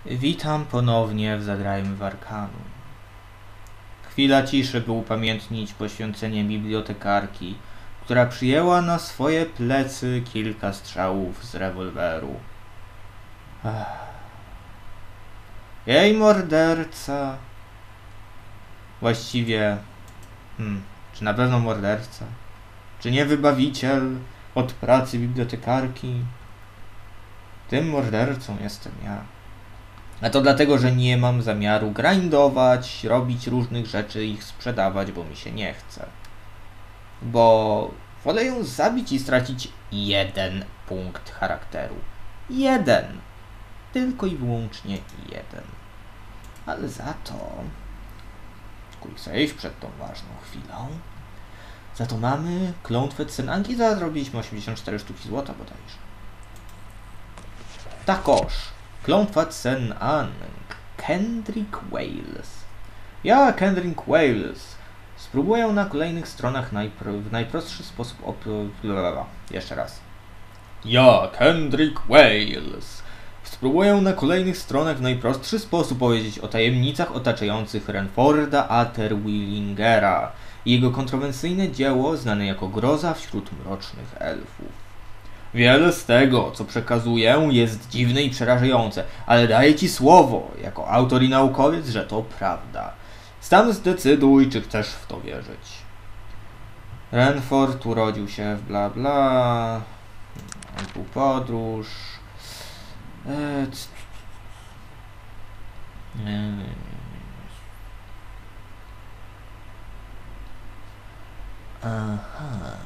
Witam ponownie w Zagrajmy w Arkanum. Chwila ciszy, by upamiętnić poświęcenie bibliotekarki, która przyjęła na swoje plecy kilka strzałów z rewolweru. Jej morderca... Właściwie... czy na pewno morderca? Czy nie wybawiciel od pracy bibliotekarki? Tym mordercą jestem ja. A to dlatego, że nie mam zamiaru grindować, robić różnych rzeczy, ich sprzedawać, bo mi się nie chce. Bo wolę ją zabić i stracić 1 punkt charakteru. 1. Tylko i wyłącznie 1. Ale za to... Quick save przed tą ważną chwilą. Za to mamy klątwę Tsenangi, zarobiliśmy 84 sztuki złota bodajże. Takoż. Klątwa Tsenang. Kendrick Wales. Ja, Kendrick Wales. Spróbuję na kolejnych stronach w najprostszy sposób Jeszcze raz. Ja, Kendrick Wales. Spróbuję na kolejnych stronach w najprostszy sposób powiedzieć o tajemnicach otaczających Renforda Atterwillingera i jego kontrowersyjne dzieło znane jako Groza wśród mrocznych elfów. Wiele z tego, co przekazuję, jest dziwne i przerażające, ale daję ci słowo, jako autor i naukowiec, że to prawda. Sam zdecyduj, czy chcesz w to wierzyć. Renford urodził się w bla bla... Był podróż... Aha...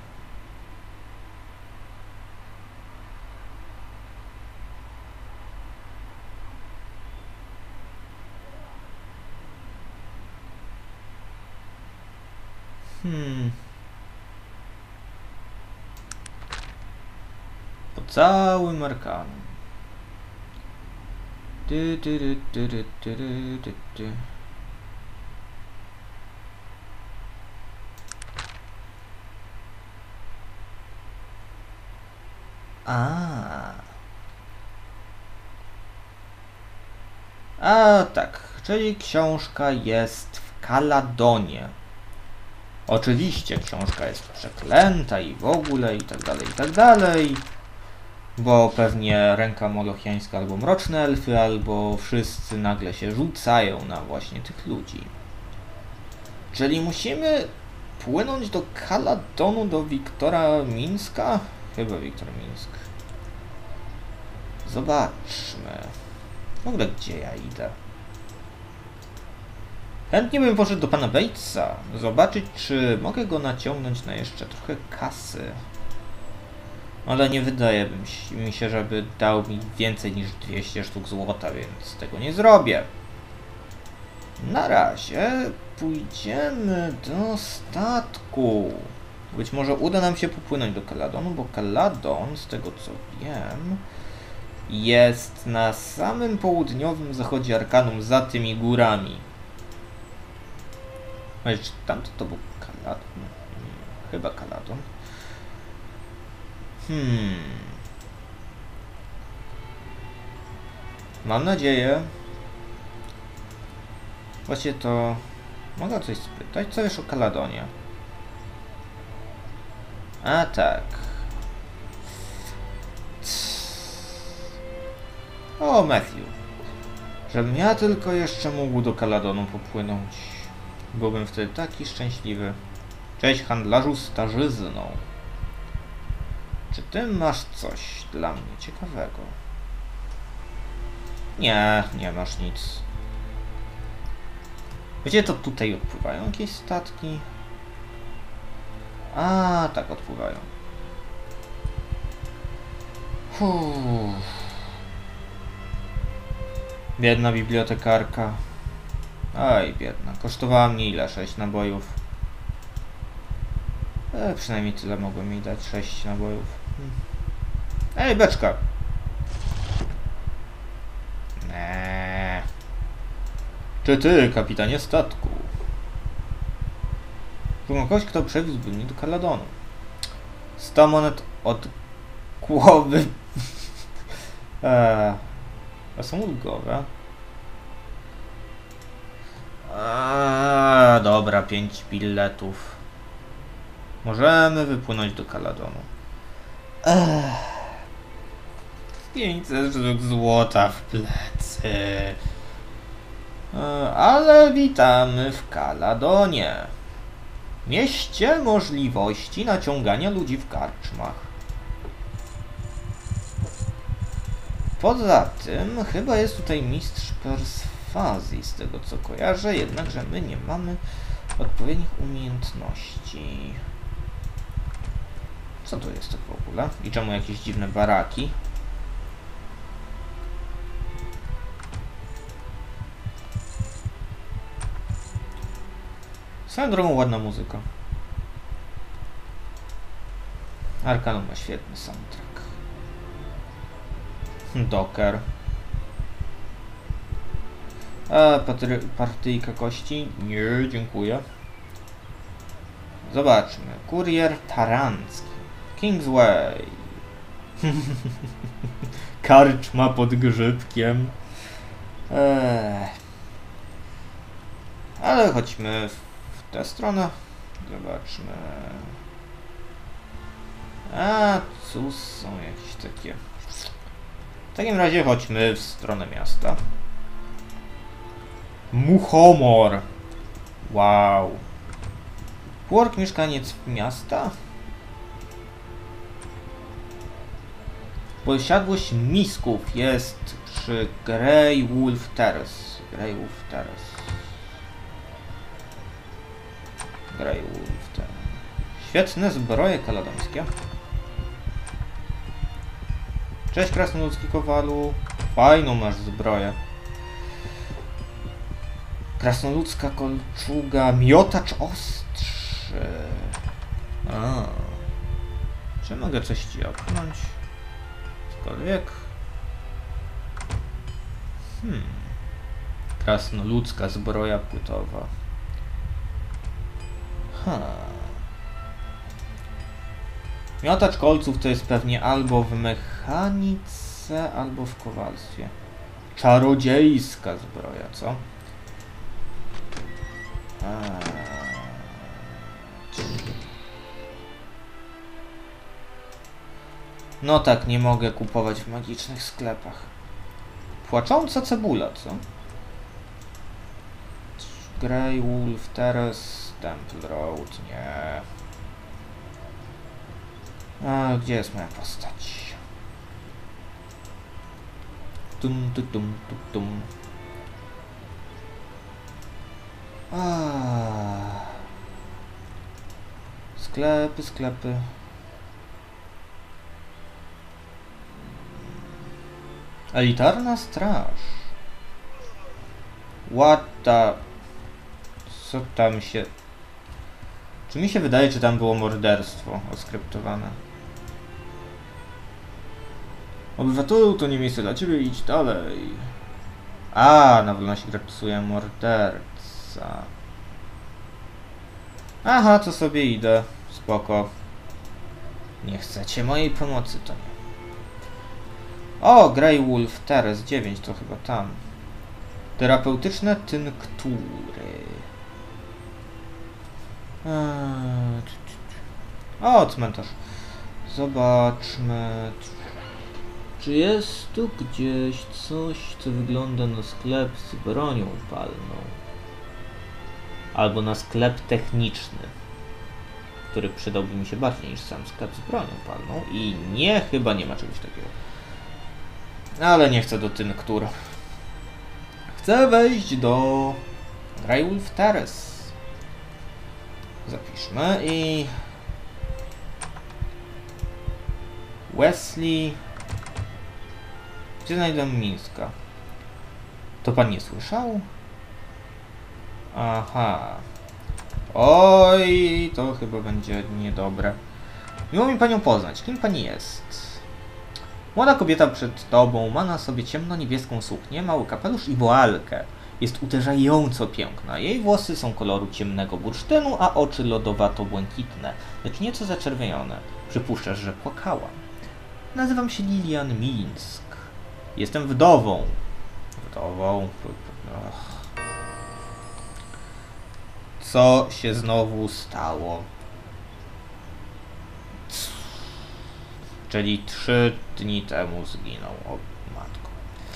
Po całym Arkanum. A tak, czyli książka jest w Kaladonie. Oczywiście książka jest przeklęta i w ogóle i tak dalej, bo pewnie ręka molochiańska albo mroczne elfy, albo wszyscy nagle się rzucają na właśnie tych ludzi. Czyli musimy płynąć do Kaladonu, do Wiktora Minska? Chyba Wiktor Minsk. Zobaczmy. W ogóle gdzie ja idę? Chętnie bym poszedł do pana Batesa, zobaczyć, czy mogę go naciągnąć na jeszcze trochę kasy. Ale nie wydaje mi się, żeby dał mi więcej niż 200 sztuk złota, więc tego nie zrobię. Na razie pójdziemy do statku. Być może uda nam się popłynąć do Kaladonu, bo Kaladon, z tego co wiem, jest na samym południowym zachodzie Arkanum, za tymi górami. Ale czy tamto to był Kaladon? Chyba Kaladon. Mam nadzieję. Właśnie to... Mogę coś spytać? Co wiesz o Kaladonie? A tak. O, Matthew. Żebym ja tylko jeszcze mógł do Kaladonu popłynąć. Byłbym wtedy taki szczęśliwy. Cześć handlarzu starzyzną. Czy ty masz coś dla mnie ciekawego? Nie, nie masz nic. Wiecie, to tutaj odpływają jakieś statki? A, tak, odpływają. Biedna bibliotekarka. Oj, biedna. Kosztowała mnie ile? 6 nabojów. Przynajmniej tyle mogłem jej dać. 6 nabojów. Ej, beczka! Czy ty, kapitanie statku? Szukam kogoś, kto przewiózłby mnie do Kaladonu. 100 monet od głowy. A są ulgowe. Dobra, 5 biletów. Możemy wypłynąć do Caladonu. 500 sztuk złota w plecy. Ale witamy w Caladonie. Mieście możliwości naciągania ludzi w karczmach. Poza tym chyba jest tutaj mistrz perswazji, z tego co kojarzę, jednakże my nie mamy odpowiednich umiejętności. Co to jest tak w ogóle? I czemu jakieś dziwne baraki? Swoją drogą ładna muzyka. Arcanum ma świetny soundtrack. Docker. Partyjka kości? Nie, dziękuję. Zobaczmy. Kurier tarancki. Kingsway. Karczma pod grzybkiem. Ale chodźmy w tę stronę. Zobaczmy. Tu są jakieś takie... W takim razie chodźmy w stronę miasta. Muchomor. Wow. Quark, mieszkaniec miasta? Posiadłość misków jest przy Grey Wolf Terrace. Grey Wolf Terrace. Grey Wolf Terrace. Świetne zbroje kaladońskie. Cześć krasnoludzki kowalu. Fajną masz zbroję. Krasnoludzka kolczuga. Miotacz ostrzy. Czy mogę coś ci opchnąć? Cokolwiek. Krasnoludzka zbroja płytowa. Miotacz kolców to jest pewnie albo w mechanice, albo w kowalstwie. Czarodziejska zbroja, co? No tak, nie mogę kupować w magicznych sklepach. Płacząca cebula, co? Grey Wolf Terrace, Temple Road, nie. Gdzie jest moja postać? Tum, tum, tum, tum, tum. Sklepy, sklepy. Elitarna straż. What the... Co tam się... Czy mi się wydaje, czy tam było morderstwo oskryptowane? Obywatelu, to nie miejsce dla ciebie, idź dalej. Na wolności grapsuje morderca. Aha, to sobie idę. Spoko. Nie chcecie mojej pomocy, to nie. O, Grey Wolf Terrace 9, to chyba tam. Terapeutyczne tynktury. O, cmentarz. Zobaczmy. Czy jest tu gdzieś coś, co wygląda na sklep z bronią palną? Albo na sklep techniczny, który przydałby mi się bardziej niż sam sklep z bronią palną. I nie, chyba nie ma czegoś takiego. Ale nie chcę do tynktur. Chcę wejść do Grey Wolf Terrace. Zapiszmy i... Wesley... Gdzie znajdę Mińska? To pan nie słyszał? Aha. Oj, to chyba będzie niedobre. Miło mi panią poznać. Kim pani jest? Młoda kobieta przed tobą ma na sobie ciemno-niebieską suknię, mały kapelusz i woalkę. Jest uderzająco piękna. Jej włosy są koloru ciemnego bursztynu, a oczy lodowato-błękitne, lecz nieco zaczerwienione. Przypuszczasz, że płakała. Nazywam się Lilian Mińsk. Jestem wdową. głową. Co się znowu stało? Czyli 3 dni temu zginął. O matko.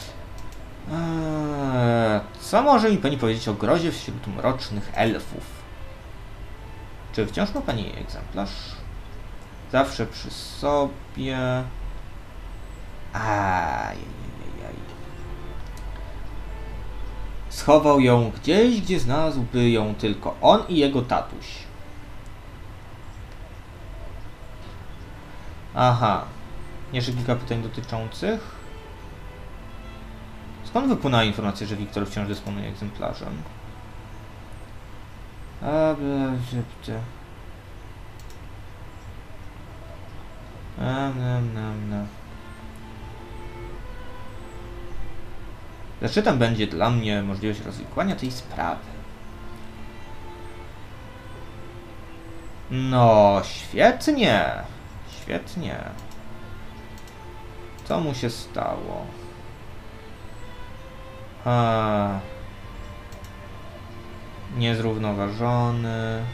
Co może mi pani powiedzieć o grozie wśród mrocznych elfów? Czy wciąż ma pani egzemplarz? Zawsze przy sobie. Ajajajaj. Schował ją gdzieś, gdzie znalazłby ją tylko on i jego tatuś. Aha. Jeszcze kilka pytań dotyczących. Skąd wypłynęła informacja, że Wiktor wciąż dysponuje egzemplarzem? Zaszczytem będzie dla mnie możliwość rozwikłania tej sprawy. No, świetnie. Świetnie. Co mu się stało? Niezrównoważony.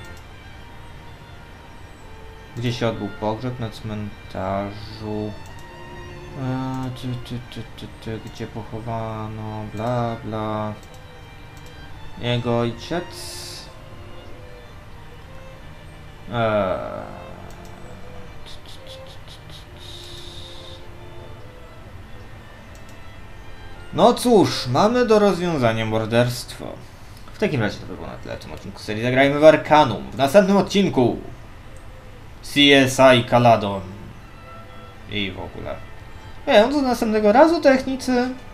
Gdzie się odbył pogrzeb? Na cmentarzu. Gdzie pochowano? Bla bla. Jego ojciec. No cóż, mamy do rozwiązania morderstwo. W takim razie to by było na tyle w tym odcinku serii Zagrajmy w Arcanum. W następnym odcinku CSI Caladon. I w ogóle. Do następnego razu, technicy.